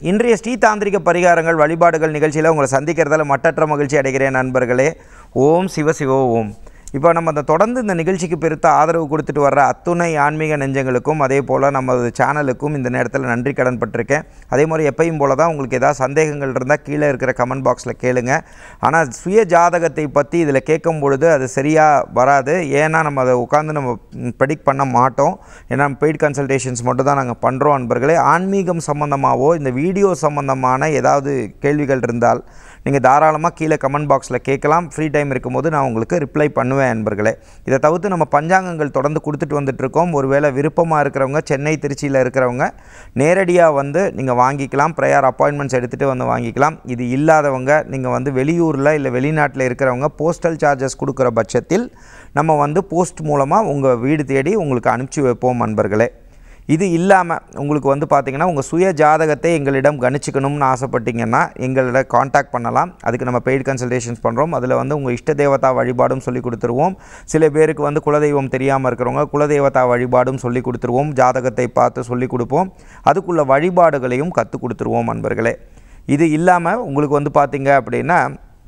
இன்றைய ஸ்ரீ தாந்திரிக பரிகாரங்கள் வழிபாடுகள் நிகழ்ச்சியில் உங்களை சந்திக்கிறதால மட்டற்ற மகிழ்ச்சி அடைகிறேன் நண்பர்களே. ஓம் சிவ சிவ ஓம். இப்போ நம்ம அந்த தொடர்ந்து இந்த நிகழ்ச்சிக்கு பெருத்த ஆதரவு கொடுத்துட்டு வர்ற அத்துணை ஆன்மீக நெஞ்சங்களுக்கும் அதே போல் நமது சேனலுக்கும் இந்த நேரத்தில் நன்றி கடன் பட்டிருக்கேன். அதே மாதிரி எப்பயும் போல தான் உங்களுக்கு ஏதாவது சந்தேகங்கள் இருந்தால் கீழே இருக்கிற கமெண்ட் பாக்ஸில் கேளுங்க. ஆனால் சுய ஜாதகத்தை பற்றி இதில் கேட்கும் பொழுது அது சரியாக வராது. ஏன்னா நம்ம அதை உட்காந்து நம்ம ப்ரெடிக்ட் பண்ண மாட்டோம். ஏன்னா பெய்ட் கன்சல்டேஷன்ஸ் மட்டும் தான் நாங்கள் பண்ணுறோம் நண்பர்களே. ஆன்மீகம் சம்மந்தமாகவோ இந்த வீடியோ சம்மந்தமான ஏதாவது கேள்விகள் இருந்தால் நீங்கள் தாராளமாக கீழே கமெண்ட் பாக்ஸில் கேட்கலாம். ஃப்ரீ டைம் இருக்கும்போது நான் உங்களுக்கு ரிப்ளை பண்ணுவேன் நண்பர்களே. இதை தவிர்த்து நம்ம பஞ்சாங்கங்கள் தொடர்ந்து கொடுத்துட்டு வந்துட்டுருக்கோம். ஒருவேளை விருப்பமாக இருக்கிறவங்க சென்னை திருச்சியில் இருக்கிறவங்க நேரடியாக வந்து நீங்கள் வாங்கிக்கலாம். ப்ரையர் அப்பாயின்மெண்ட்ஸ் எடுத்துகிட்டு வந்து வாங்கிக்கலாம். இது இல்லாதவங்க நீங்கள் வந்து வெளியூரில் இல்லை வெளிநாட்டில் இருக்கிறவங்க போஸ்டல் சார்ஜஸ் கொடுக்குற பட்சத்தில் நம்ம வந்து போஸ்ட் மூலமாக உங்கள் வீடு தேடி உங்களுக்கு அனுப்பிச்சி வைப்போம் நண்பர்களே. இது இல்லாமல் உங்களுக்கு வந்து பார்த்திங்கன்னா உங்கள் சுய ஜாதகத்தை எங்களிடம் கணிச்சிக்கணும்னு ஆசைப்பட்டீங்கன்னா எங்களை காண்டாக்ட் பண்ணலாம். அதுக்கு நம்ம பெய்டு கன்சல்டேஷன்ஸ் பண்ணுறோம். அதில் வந்து உங்கள் இஷ்ட தேவதா வழிபாடும் சொல்லி கொடுத்துருவோம். சில பேருக்கு வந்து குலதெய்வம் தெரியாமல் இருக்கிறவங்க குலதெய்வதா வழிபாடும் சொல்லி கொடுத்துருவோம். ஜாதகத்தை பார்த்து சொல்லி கொடுப்போம். அதுக்குள்ள வழிபாடுகளையும் கற்றுக் கொடுத்துருவோம் நண்பர்களே. இது இல்லாமல் உங்களுக்கு வந்து பார்த்திங்க அப்படின்னா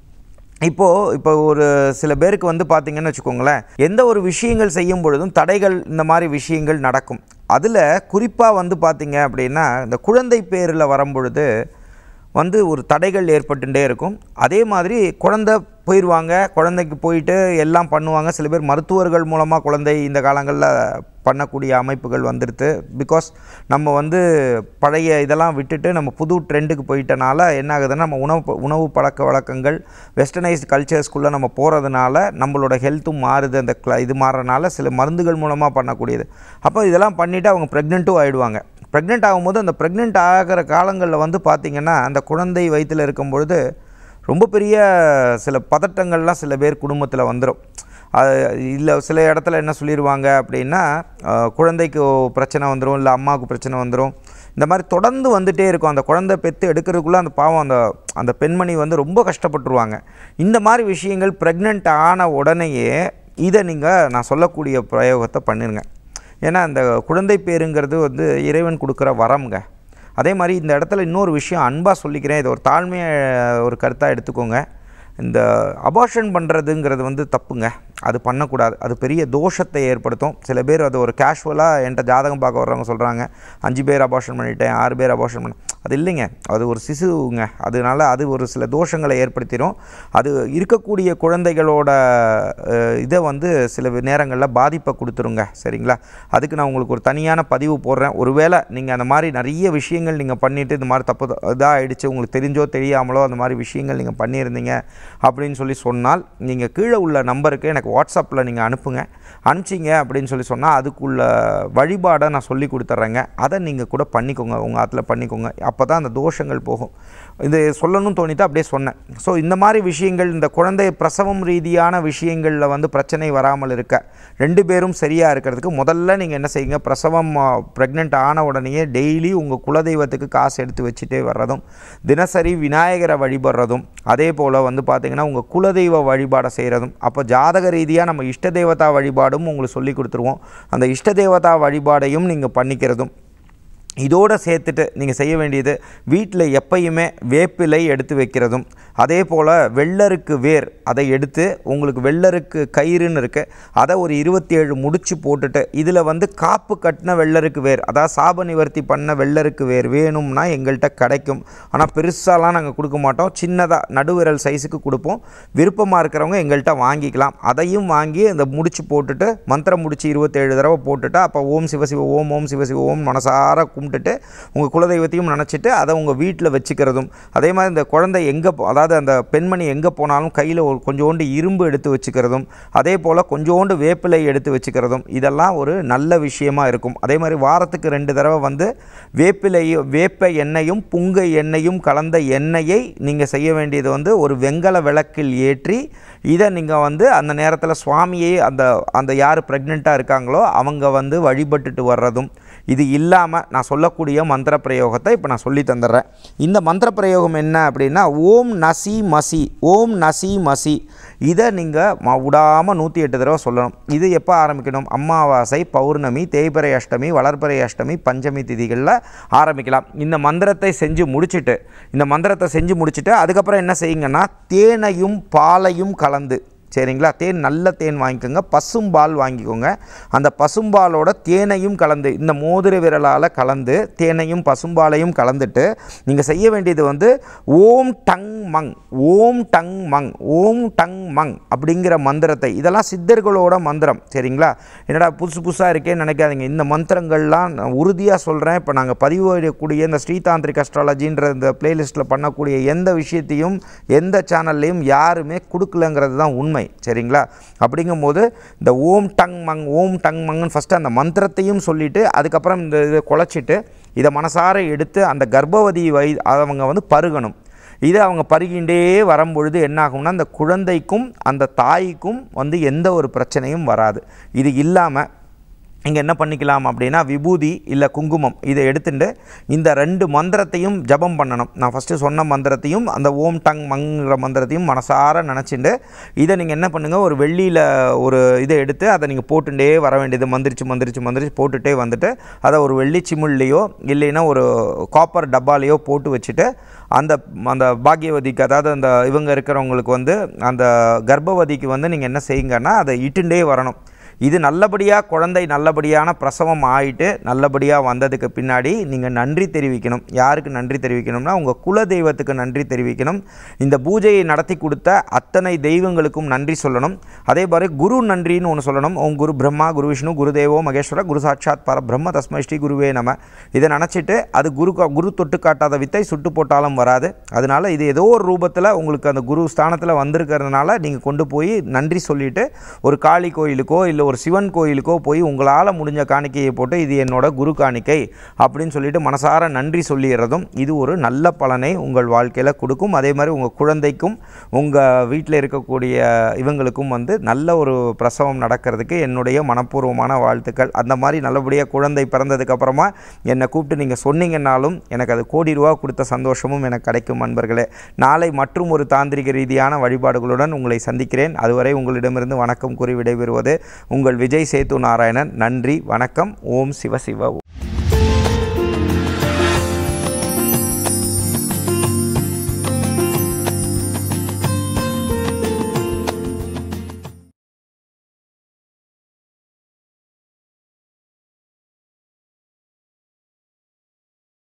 இப்போ ஒரு சில பேருக்கு வந்து பார்த்திங்கன்னு வச்சுக்கோங்களேன், எந்த ஒரு விஷயங்கள் செய்யும் பொழுதும் தடைகள் இந்த மாதிரி விஷயங்கள் நடக்கும். அதில் குறிப்பாக வந்து பார்த்திங்க அப்படின்னா இந்த குழந்தை பேரில் வரும்பொழுது வந்து ஒரு தடைகள் ஏற்பட்டுட்டே இருக்கும். அதே மாதிரி குழந்தை போயிடுவாங்க, குழந்தைக்கு போயிட்டு எல்லாம் பண்ணுவாங்க. சில பேர் மருத்துவர்கள் மூலமாக குழந்தை இந்த காலங்களில் பண்ணக்கூடிய அமைப்புகள் வந்துடுது. பிகாஸ் நம்ம வந்து பழைய இதெல்லாம் விட்டுட்டு நம்ம புது ட்ரெண்டுக்கு போயிட்டனால என்ன ஆகுதுன்னா நம்ம உணவு பழக்க வழக்கங்கள் வெஸ்டர்னைஸ்டு கல்ச்சர்ஸ்குள்ளே நம்ம போகிறதுனால நம்மளோட ஹெல்த்தும் மாறுது. அந்த இது மாறுறதுனால சில மருந்துகள் மூலமாக பண்ணக்கூடியது. அப்போ இதெல்லாம் பண்ணிவிட்டு அவங்க ப்ரெக்னெண்ட்டும் ஆகிடுவாங்க. ப்ரெக்னென்ட் ஆகும்போது அந்த ப்ரெக்னென்ட் ஆகிற காலங்களில் வந்து பார்த்திங்கன்னா அந்த குழந்தை வயிற்றில் இருக்கும்பொழுது ரொம்ப பெரிய சில பதட்டங்கள்லாம் சில பேர் குடும்பத்தில் வந்துடும். இல்லை சில இடத்துல என்ன சொல்லிடுவாங்க அப்படின்னா குழந்தைக்கு பிரச்சனை வந்துடும், இல்லை அம்மாவுக்கு பிரச்சனை வந்துடும். இந்த மாதிரி தொடர்ந்து வந்துகிட்டே இருக்கும். அந்த குழந்தை பெற்று எடுக்கிறதுக்குள்ளே அந்த பாவம் அந்த பெண்மணி வந்து ரொம்ப கஷ்டப்பட்டுருவாங்க. இந்த மாதிரி விஷயங்கள் ப்ரெக்னென்ட் ஆன உடனேயே இதை நான் சொல்லக்கூடிய பிரயோகத்தை பண்ணிடுங்க. ஏன்னா அந்த குழந்தை பேருங்கிறது வந்து இறைவன் கொடுக்குற வரம்ங்க. அதே மாதிரி இந்த இடத்துல இன்னொரு விஷயம் அன்பாக சொல்லிக்கிறேன். இது ஒரு தாழ்மையை ஒரு கருத்தாக எடுத்துக்கோங்க. இந்த அபார்ஷன் பண்ணுறதுங்கிறது வந்து தப்புங்க. அது பண்ணக்கூடாது. அது பெரிய தோஷத்தை ஏற்படுத்தும். சில பேர் அது ஒரு கேஷுவலாக என்கிட்ட ஜாதகம் பார்க்க வர்றவங்க சொல்கிறாங்க 5 பேர் அபார்ஷன் பண்ணிட்டேன், 6 பேர் அபார்ஷன் பண்ணேன். அது இல்லைங்க, அது ஒரு சிசுங்க. அதனால் அது ஒரு சில தோஷங்களை ஏற்படுத்திடும். அது இருக்கக்கூடிய குழந்தைகளோட இதை வந்து சில நேரங்களில் பாதிப்பை கொடுத்துருங்க. சரிங்களா? அதுக்கு நான் உங்களுக்கு ஒரு தனியான பதிவு போடுறேன். ஒருவேளை நீங்கள் அந்த மாதிரி நிறைய விஷயங்கள் நீங்கள் பண்ணிவிட்டு இந்த மாதிரி தப்பு இதாக ஆகிடுச்சு, உங்களுக்கு தெரிஞ்சோ தெரியாமலோ அந்த மாதிரி விஷயங்கள் நீங்கள் பண்ணியிருந்தீங்க அப்படின்னு சொல்லி சொன்னால் நீங்கள் கீழே உள்ள நம்பருக்கு எனக்கு வாட்ஸ்அப்பில் நீங்கள் அனுப்புங்க. அனுப்பிச்சிங்க அப்படின்னு சொல்லி சொன்னால் அதுக்குள்ள வழிபாடை நான் சொல்லி கொடுத்துட்றேங்க. அதை நீங்கள் கூட பண்ணிக்கோங்க, உங்கள் ஆற்றுல பண்ணிக்கோங்க. அப்போ தான் அந்த தோஷங்கள் போகும். இது சொல்லணும்னு தோணிட்டு அப்படியே சொன்னேன். ஸோ இந்த மாதிரி விஷயங்கள் இந்த குழந்தை பிரசவம் ரீதியான விஷயங்களில் வந்து பிரச்சனை வராமல் இருக்க 2 பேரும் சரியாக இருக்கிறதுக்கு முதல்ல நீங்கள் என்ன செய்யுங்க, பிரசவம் ப்ரெக்னென்ட் ஆன உடனேயே டெய்லி உங்கள் குலதெய்வத்துக்கு காசு எடுத்து வச்சுட்டே வர்றதும், தினசரி விநாயகரை வழிபடுறதும், அதே போல் வந்து பார்த்திங்கன்னா உங்கள் குலதெய்வ வழிபாடை செய்கிறதும். அப்போ ஜாதக ரீதியாக நம்ம இஷ்ட தேவதா வழிபாடும் உங்களுக்கு சொல்லி கொடுத்துருவோம். அந்த இஷ்ட தேவதா வழிபாடையும் நீங்கள் பண்ணிக்கிறதும் இதோடு சேர்த்துட்டு நீங்கள் செய்ய வேண்டியது வீட்டில் எப்பயுமே வேப்பிலை எடுத்து வைக்கிறதும், அதே போல் வெள்ளருக்கு வேர் அதை எடுத்து உங்களுக்கு வெள்ளருக்கு கயிறுன்னு இருக்குது அதை ஒரு 27 முடிச்சு போட்டுட்டு இதில் வந்து காப்பு கட்டின வெள்ளருக்கு வேர், அதாவது சாப நிவர்த்தி பண்ண வெள்ளருக்கு வேர் வேணும்னா எங்கள்கிட்ட கிடைக்கும். ஆனால் பெருசாலாம் நாங்கள் கொடுக்க மாட்டோம், சின்னதாக நடுவிரல் சைஸுக்கு கொடுப்போம். விருப்பமாக இருக்கிறவங்க எங்கள்கிட்ட வாங்கிக்கலாம். அதையும் வாங்கி அந்த முடிச்சு போட்டுட்டு மந்திரம் முடிச்சு 27 தடவை போட்டுட்டு அப்போ ஓம் சிவசிவ ஓம் ஓம் சிவசிவ ஓம் மனசார கும்பிட்டுட்டு உங்கள் குலதெய்வத்தையும் நினச்சிட்டு அதை உங்கள் வீட்டில் வச்சுக்கிறதும். அதே மாதிரி இந்த குழந்தை எங்கே அதாவது அந்த பெண்மணி எங்கே போனாலும் கையில் ஒரு கொஞ்சோண்டு இரும்பு எடுத்து வச்சுக்கிறதும், அதே போல் கொஞ்சோண்டு வேப்பிலை எடுத்து வச்சுக்கிறதும் இதெல்லாம் ஒரு நல்ல விஷயமா இருக்கும். அதே மாதிரி வாரத்துக்கு 2 தடவை வந்து வேப்ப எண்ணெயும் புங்கை எண்ணெயும் கலந்த எண்ணெயை நீங்கள் செய்ய வேண்டியது வந்து ஒரு வெங்கல விளக்கில் ஏற்றி இதை நீங்கள் வந்து அந்த நேரத்தில் சுவாமியை அந்த யார் ப்ரெக்னெண்ட்டாக இருக்காங்களோ அவங்க வந்து வழிபட்டுட்டு வர்றதும். இது இல்லாமல் நான் சொல்லக்கூடிய மந்திர பிரயோகத்தை இப்போ நான் சொல்லி தந்துடுறேன். இந்த மந்திர பிரயோகம் என்ன அப்படின்னா, ஓம் நசி மசி, ஓம் நசி மசி. இதை நீங்கள் விடாமல் 108 தடவை சொல்லணும். இது எப்போ ஆரம்பிக்கணும்? அமாவாசை, பௌர்ணமி, தேய்பிறை அஷ்டமி, வளர்பிறை அஷ்டமி, பஞ்சமி திதிகளில் ஆரம்பிக்கலாம். இந்த மந்திரத்தை செஞ்சு முடிச்சுட்டு அதுக்கப்புறம் என்ன செய்யுங்கன்னா, தேனையும் பாலையும் கலந்து, சரிங்களா, தேன் நல்ல தேன் வாங்கிக்கோங்க, பசும்பால் வாங்கிக்கோங்க. அந்த பசும்பாலோட தேனையும் கலந்து, இந்த மோதிர விரலால் கலந்து தேனையும் பசும்பாலையும் கலந்துட்டு நீங்கள் செய்ய வேண்டியது வந்து ஓம் டங் மங், ஓம் டங் மங், ஓம் டங் மங் அப்படிங்கிற மந்திரத்தை, இதெல்லாம் சித்தர்களோட மந்திரம், சரிங்களா. என்னடா புதுசாக இருக்கேன்னு நினைக்காதீங்க. இந்த மந்திரங்கள்லாம் நான் உறுதியாக சொல்கிறேன். இப்போ நாங்கள் பதிவுக்கூடிய இந்த ஸ்ரீ தாந்திரிக் அஸ்ட்ராலஜின்ற இந்த பிளேலிஸ்ட்டில் பண்ணக்கூடிய எந்த விஷயத்தையும் எந்த சேனல்லையும் யாருமே கொடுக்கலங்கிறது தான் உண்மை, சரிங்களா. அப்படிங்கும்போது இந்த ஓம் டங் மங், ஓம் டங் மங்னு ஃபஸ்ட்டு அந்த மந்திரத்தையும் சொல்லிவிட்டு அதுக்கப்புறம் இந்த இதை குழைச்சிட்டு இதை மனசார எடுத்து அந்த கர்ப்பவதி அவங்க வந்து பருகணும். இதை அவங்க பருகின்றே வரும்பொழுது என்ன ஆகும்னா, அந்த குழந்தைக்கும் அந்த தாய்க்கும் வந்து எந்த ஒரு பிரச்சனையும் வராது. இது இல்லாமல் இங்கே என்ன பண்ணிக்கலாம் அப்படின்னா, விபூதி இல்லை குங்குமம் இதை எடுத்துட்டு இந்த 2 மந்திரத்தையும் ஜபம் பண்ணணும். நான் ஃபஸ்ட்டு சொன்ன மந்திரத்தையும் அந்த ஓம் டங் மங்கிற மந்திரத்தையும் மனசார நினச்சிட்டு இதை நீங்கள் என்ன பண்ணுங்கள், ஒரு வெள்ளியில் ஒரு இதை எடுத்து அதை நீங்கள் போட்டுட்டே வர வேண்டியது. மந்திரிச்சு போட்டுகிட்டே வந்துட்டு அதை ஒரு வெள்ளி சிமிழ்லையோ இல்லைன்னா ஒரு காப்பர் டப்பாலையோ போட்டு வச்சுட்டு அந்த பாக்யவதிக்கு, அதாவது அந்த இவங்க இருக்கிறவங்களுக்கு வந்து அந்த கர்ப்பவதிக்கு வந்து நீங்கள் என்ன செய்யுங்கன்னா, அதை இட்டுண்டே வரணும். இது நல்லபடியாக குழந்தை நல்லபடியான பிரசவம் ஆகிட்டு நல்லபடியாக வந்ததுக்கு பின்னாடி நீங்கள் நன்றி தெரிவிக்கணும். யாருக்கு நன்றி தெரிவிக்கணும்னா, உங்கள் குல தெய்வத்துக்கு நன்றி தெரிவிக்கணும். இந்த பூஜையை நடத்தி கொடுத்த அத்தனை தெய்வங்களுக்கும் நன்றி சொல்லணும். அதே மாதிரி குரு நன்றின்னு ஒன்று சொல்லணும். ஓம் குரு பிரம்மா, குரு விஷ்ணு, குரு தேவோ மகேஸ்வர, குரு சாட்சாத் பரபிரம்ம தஸ்மை ஸ்ரீ குருவே நம. இதை நினச்சிட்டு அது குரு தொட்டு காட்டாத வித்தை சுட்டு போட்டாலும் வராது. அதனால் இது ஏதோ ஒரு ரூபத்தில் உங்களுக்கு அந்த குரு ஸ்தானத்தில் வந்திருக்கிறதுனால நீங்கள் கொண்டு போய் நன்றி சொல்லிவிட்டு ஒரு காளி கோயிலுக்கோ இல்லை ஒரு சிவன் கோயிலுக்கோ போய் உங்களால் முடிஞ்ச காணிக்கையை போட்டு இது என்னோட குரு காணிக்கை அப்படின்னு சொல்லிட்டு மனசார நன்றி சொல்லிடுறதும் இது ஒரு நல்ல பலனை உங்கள் வாழ்க்கையில் கொடுக்கும். அதே மாதிரி உங்கள் குழந்தைக்கும் உங்கள் வீட்டில் இருக்கக்கூடிய இவங்களுக்கும் வந்து நல்ல ஒரு பிரசவம் நடக்கிறதுக்கு என்னுடைய மனப்பூர்வமான வாழ்த்துக்கள். அந்த மாதிரி நல்லபடியாக குழந்தை பிறந்ததுக்கப்புறமா என்னை கூப்பிட்டு நீங்கள் சொன்னீங்கன்னாலும் எனக்கு அது கோடி ரூபா கொடுத்த சந்தோஷமும் எனக்கு கிடைக்கும். நண்பர்களே, நாளை மற்றும் ஒரு தாந்திரிக ரீதியான வழிபாடுகளுடன் உங்களை சந்திக்கிறேன். அதுவரை உங்களிடமிருந்து வணக்கம் கூறி விடைபெறுவது உங்கள் விஜய் சேத்து நாராயணன். நன்றி, வணக்கம். ஓம் சிவ சிவ.